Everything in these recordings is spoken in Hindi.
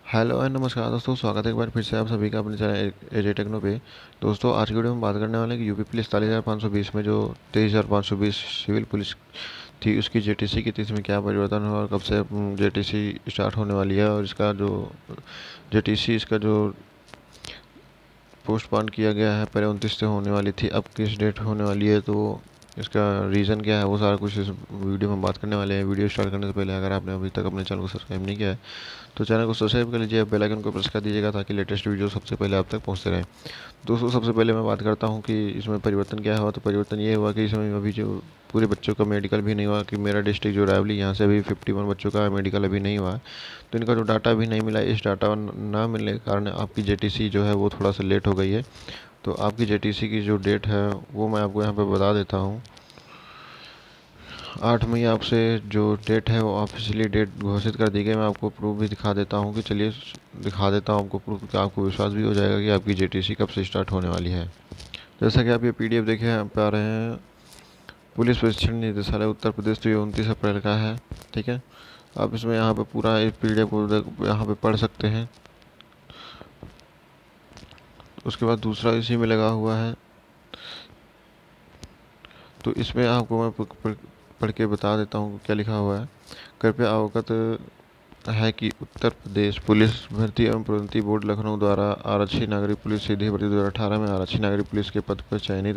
हेलो एंड नमस्कार दोस्तों, स्वागत है एक बार फिर से आप सभी का अपने चैनल एजे टेक्नो पे। दोस्तों आज की वीडियो में बात करने वाले हैं कि यूपी पुलिस 41,520 में जो 23,520 सिविल पुलिस थी उसकी जेटीसी की तिथि में क्या परिवर्तन हुआ और कब से जेटीसी स्टार्ट होने वाली है, और इसका जो जेटीसी इसका जो पोस्टपोन किया गया है, पहले 29 से होने वाली थी, अब किस डेट होने वाली है, तो इसका रीज़न क्या है, वो सारा कुछ इस वीडियो में बात करने वाले हैं। वीडियो स्टार्ट करने से पहले अगर आपने अभी तक अपने चैनल को सब्सक्राइब नहीं किया है तो चैनल को सब्सक्राइब कर लीजिए, बेल आइकन को प्रेस कर दीजिएगा ताकि लेटेस्ट वीडियो सबसे पहले आप तक पहुंचते रहें। दोस्तों सबसे पहले मैं बात करता हूं कि इसमें परिवर्तन क्या हुआ। तो परिवर्तन ये हुआ कि इसमें अभी जो पूरे बच्चों का मेडिकल भी नहीं हुआ, कि मेरा डिस्ट्रिक्ट जो रायवली, यहाँ से अभी 51 बच्चों का मेडिकल अभी नहीं हुआ, तो इनका जो डाटा भी नहीं मिला। इस डाटा ना मिलने के कारण आपकी जेटीसी जो है वो थोड़ा सा लेट हो गई है। तो आपकी जेटीसी की जो डेट है वो मैं आपको यहाँ पर बता देता हूँ। 8 मई आपसे जो डेट है वो ऑफिशियली डेट घोषित कर दी गई। मैं आपको प्रूफ भी दिखा देता हूँ, कि चलिए दिखा देता हूँ आपको प्रूफ, कि आपको विश्वास भी हो जाएगा कि आपकी जेटीसी कब से स्टार्ट होने वाली है। जैसा कि आप ये पीडीएफ देखे पा रहे हैं, पुलिस प्रशिक्षण निदेशालय उत्तर प्रदेश, तो ये 29 अप्रैल का है। ठीक है, आप इसमें यहाँ पे पूरा इस पीडीएफ को यहाँ पे पढ़ सकते हैं। उसके बाद दूसरा इसी में लगा हुआ है, तो इसमें आपको मैं पढ़ के बता देता हूँ क्या लिखा हुआ है। कृपया अवगत है कि उत्तर प्रदेश पुलिस भर्ती एवं प्रोन्नति बोर्ड लखनऊ द्वारा आरक्षी नागरिक पुलिस सीधी भर्ती 2018 में आरक्षी नागरिक पुलिस के पद पर चयनित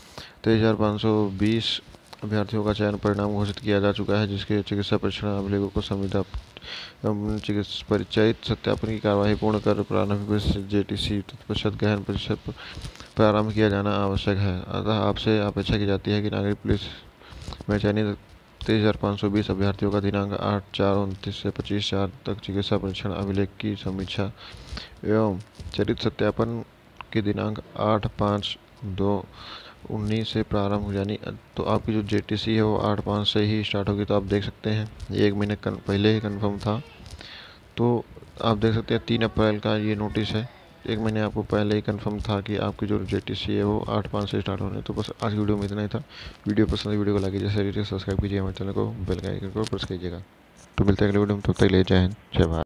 23,520 अभ्यर्थियों का चयन परिणाम घोषित किया जा चुका है, जिसके चिकित्सा परीक्षण अभिलेखों को संविदा एवं चिकित्सा परिचयित सत्यापन की कार्यवाही पूर्ण कर प्रारंभिक जेटीसी तत्पश्चात गहन परिषद प्रारंभ किया जाना आवश्यक है। अतः आपसे अपेक्षा की जाती है कि नागरिक पुलिस में चयनित 23,520 अभ्यर्थियों का दिनांक 8/4/29 से 25/4 तक चिकित्सा परीक्षण अभिलेख की समीक्षा एवं चरित्र सत्यापन के दिनांक 8/5/2019 से प्रारंभ हो जानी। तो आपकी जो जेटीसी है वो 8/5 से ही स्टार्ट होगी। तो आप देख सकते हैं ये 1 महीने पहले ही कंफर्म था। तो आप देख सकते हैं 3 अप्रैल का ये नोटिस है, 1 महीने आपको पहले ही कंफर्म था कि आपकी जो जेटीसी है वो 8/5 से स्टार्ट होने। तो बस आज की वीडियो में इतना ही था। वीडियो पसंद है, वीडियो को लाइक कीजिए, शेयर कीजिए, सब्सक्राइब कीजिए, हमारे चैनल को बेल आइकन को प्रेस कीजिएगा। तो मिलते हैं अगले वीडियो में, तब तक ले जय हिंद, जय भारत।